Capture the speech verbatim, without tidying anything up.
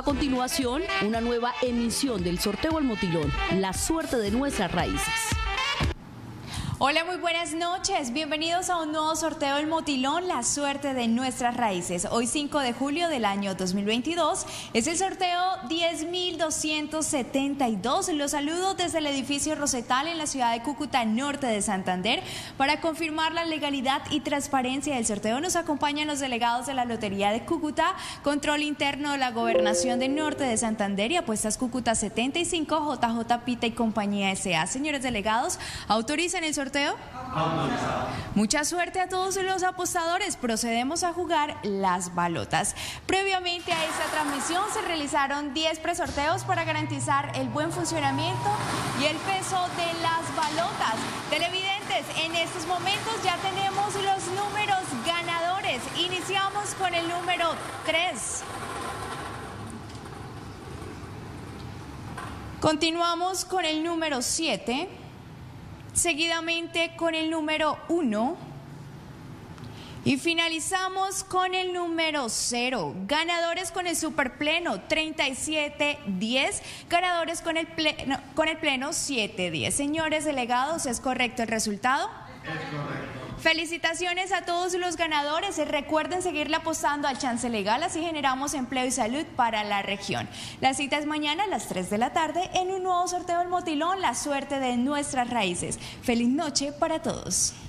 continuación, una nueva emisión del sorteo El Motilón, la suerte de nuestras raíces. Hola, muy buenas noches. Bienvenidos a un nuevo sorteo El Motilón, la suerte de nuestras raíces. Hoy cinco de julio del año dos mil veintidós es el sorteo diez mil doscientos setenta y dos. Los saludo desde el edificio Rosetal en la ciudad de Cúcuta, norte de Santander. Para confirmar la legalidad y transparencia del sorteo nos acompañan los delegados de la Lotería de Cúcuta, Control Interno de la Gobernación del Norte de Santander y Apuestas Cúcuta setenta y cinco, J J Pita y Compañía S A Señores delegados, ¿autorizan el sorteo? ¿Sorteo? Autorizado. Mucha suerte a todos los apostadores. Procedemos a jugar las balotas. Previamente a esta transmisión se realizaron diez presorteos para garantizar el buen funcionamiento y el peso de las balotas. Televidentes, en estos momentos ya tenemos los números ganadores. Iniciamos con el número tres. Continuamos con el número siete. Seguidamente con el número uno y finalizamos con el número cero. Ganadores con el superpleno treinta y siete diez, ganadores con el pleno, con el pleno siete diez. Señores delegados, ¿es correcto el resultado? Es correcto. Felicitaciones a todos los ganadores. Recuerden seguirle apostando al chance legal, así generamos empleo y salud para la región. La cita es mañana a las tres de la tarde en un nuevo sorteo del Motilón, la suerte de nuestras raíces. Feliz noche para todos.